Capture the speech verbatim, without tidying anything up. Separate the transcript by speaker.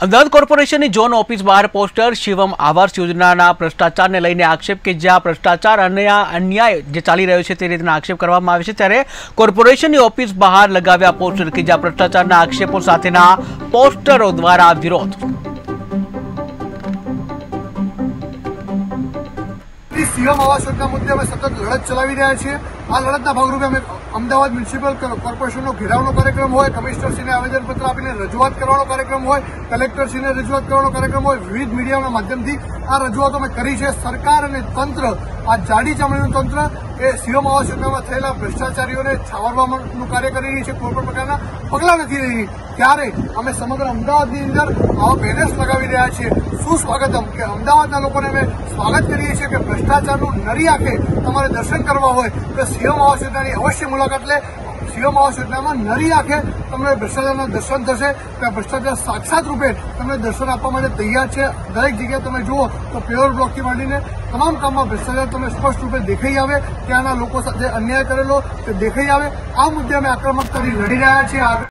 Speaker 1: અમદાવાદ કોર્પોરેશનની zone office બહાર poster Shivam આવાસ યોજનાના ભ્રષ્ટાચારને લઈને આક્ષેપ કે જ્યાં ભ્રષ્ટાચાર અને અન્યાય જે ચાલી રહ્યો છે તે રીતના આક્ષેપ કરવામાં આવે છે, ત્યારે કોર્પોરેશનની ઓફિસ બહાર લગાવ્યા પોસ્ટર કે જ્યાં ભ્રષ્ટાચારના આક્ષેપો સાથેના પોસ્ટરો દ્વારા વિરોધ।
Speaker 2: સીએમ આવાસ યોજના મુદ્દે અમે સતત લડત ચલાવી રહ્યા છીએ। આ લડતના ભાગરૂપે અમે અમદાવાદ મ્યુનિસિપલ કોર્પોરેશનનો ઘેરાવનો કાર્યક્રમ હોય, કમિશનરશ્રીને આવેદનપત્ર આપીને રજૂઆત કરવાનો કાર્યક્રમ હોય, કલેક્ટરશ્રીને રજૂઆત કરવાનો કાર્યક્રમ હોય, વિવિધ મીડિયાના માધ્યમથી આ રજૂઆતો અમે કરી છે। સરકાર અને તંત્ર, આ જાડી ચામડીનું તંત્ર એ સીએમ આવાસ યોજનામાં થયેલા ભ્રષ્ટાચારીઓને છાવરવાનું કાર્ય કરી રહી છે, કોઈ પણ પ્રકારના પગલાં નથી રહી। ત્યારે અમે સમગ્ર અમદાવાદની અંદર આવા બેનર્સ લગાવી રહ્યા છીએ, સુસ્વાગતમ, કે અમદાવાદના લોકોને અમે સ્વાગત કરીએ છીએ કે ભ્રષ્ટાચારનું નરી આંખે તમારે દર્શન કરવા હોય તો સીએમ આવાસ યોજનાની અવશ્ય મુલાકાત લે। સીએમ આવાસ યોજનામાં નરી આંખે તમને ભ્રષ્ટાચારના દર્શન થશે, કે ભ્રષ્ટાચાર સાક્ષાત રૂપે તમને દર્શન આપવા માટે તૈયાર છે। દરેક જગ્યાએ તમે જુઓ તો પેવર બ્લોકથી માંડીને તમામ કામમાં ભ્રષ્ટાચાર તમને સ્પષ્ટ રૂપે દેખાઈ આવે, ત્યાંના લોકો સાથે અન્યાય કરેલો તે દેખાઈ આવે। આ મુદ્દે અમે આક્રમક કરી લડી રહ્યા છીએ।